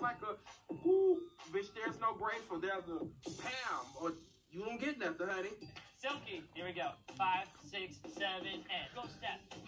like a, ooh, bitch, there's no graceful, there's a Pam, or you don't get nothing, honey. Silky, here we go. 5, 6, 7, and go step.